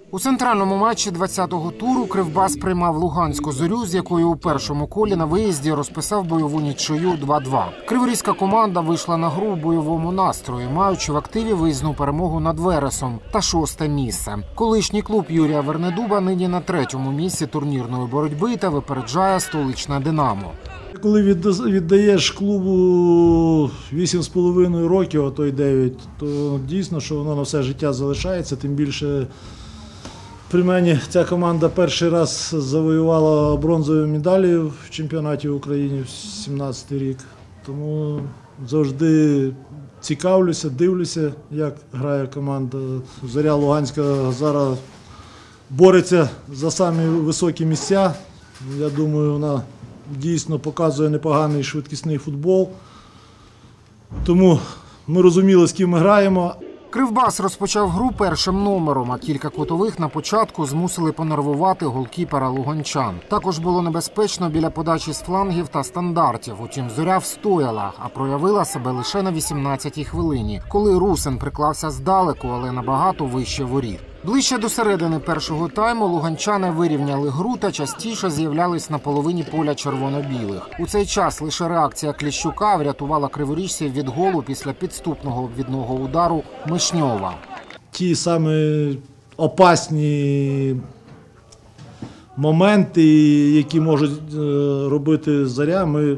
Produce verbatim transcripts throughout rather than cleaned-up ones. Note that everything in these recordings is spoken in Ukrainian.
У центральному матчі двадцятого туру Кривбас приймав Луганську Зорю, з якою у першому колі на виїзді розписав бойову нічию два-два. Криворізька команда вийшла на гру в бойовому настрої, маючи в активі виїзну перемогу над Вересом та шосте місце. Колишній клуб Юрія Вернедуба нині на третьому місці турнірної боротьби та випереджає столичне «Динамо». Коли віддаєш клубу вісім з половиною років, а то й дев'ять, то дійсно, що воно на все життя залишається, тим більше при мені ця команда перший раз завоювала бронзові медалі в чемпіонаті України в сімнадцятий рік. Тому завжди цікавлюся, дивлюся, як грає команда. Зоря Луганська зараз бореться за самі високі місця. Я думаю, вона дійсно показує непоганий швидкісний футбол. Тому ми розуміли, з ким ми граємо. Кривбас розпочав гру першим номером, а кілька кутових на початку змусили понервувати голкіпера луганчан. Також було небезпечно біля подачі з флангів та стандартів. Утім, Зоря встояла, а проявила себе лише на вісімнадцятій хвилині, коли Русин приклався здалеку, але набагато вище воріт. Ближче до середини першого тайму луганчани вирівняли гру та частіше з'являлись на половині поля червоно-білих. У цей час лише реакція Кліщука врятувала криворіжців від голу після підступного обвідного удару Мишньова. Ті самі опасні моменти, які можуть робити Зоря, ми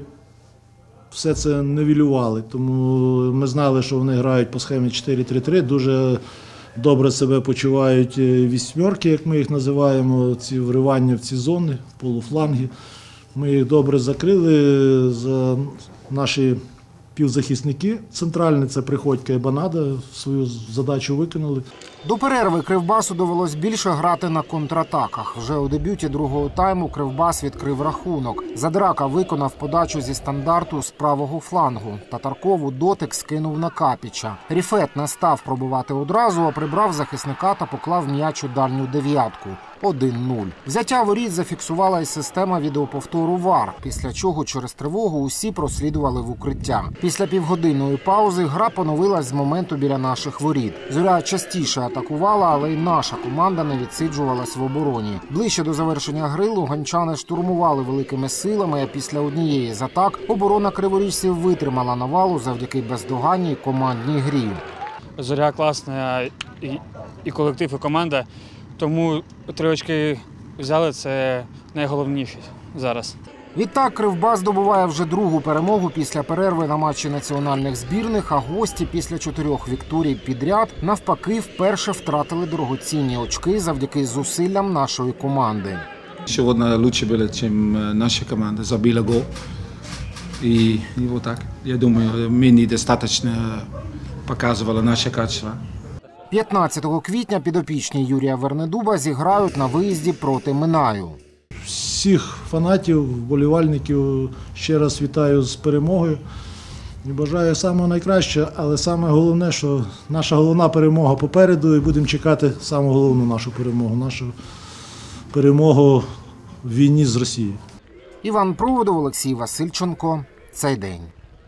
все це нівелювали. Тому ми знали, що вони грають по схемі чотири три три, дуже добре себе почувають вісьмерки, як ми їх називаємо, ці вривання в ці зони, в полуфланги. Ми їх добре закрили, за наші півзахисники центральні, це Приходько і Банада, свою задачу виконали. До перерви Кривбасу довелось більше грати на контратаках. Вже у дебюті другого тайму Кривбас відкрив рахунок. Задрака виконав подачу зі стандарту з правого флангу. Татарков у дотик скинув на Капіча. Ріфет не став пробивати одразу, а прибрав захисника та поклав м'яч у дальню дев'ятку. один нуль. Взяття воріт зафіксувала і система відеоповтору ВАР, після чого через тривогу усі прослідували в укриття. Після півгодинної паузи гра поновилась з моменту біля наших воріт. Зоря частіше атакувала, але й наша команда не відсиджувалась в обороні. Ближче до завершення гри луганчани штурмували великими силами, а після однієї з атак оборона криворіжців витримала навалу завдяки бездоганній командній грі. Зоря класна, і колектив, і команда. Тому три очки взяли, це найголовніше зараз. Відтак Кривбас здобуває вже другу перемогу після перерви на матчі національних збірних, а гості після чотирьох вікторій підряд навпаки вперше втратили дорогоцінні очки завдяки зусиллям нашої команди. Сьогодні краще було, ніж наша команда, забила гол. І, і отак. Я думаю, ми недостатньо показували наші качества. п'ятнадцятого квітня підопічні Юрія Вернедуба зіграють на виїзді проти Минаю. Всіх фанатів, вболівальників ще раз вітаю з перемогою. І бажаю самого найкращого, але саме головне, що наша головна перемога попереду, і будемо чекати саму головну нашу перемогу, нашу перемогу в війні з Росією. Іван Проводов, Олексій Васильченко. Цей день.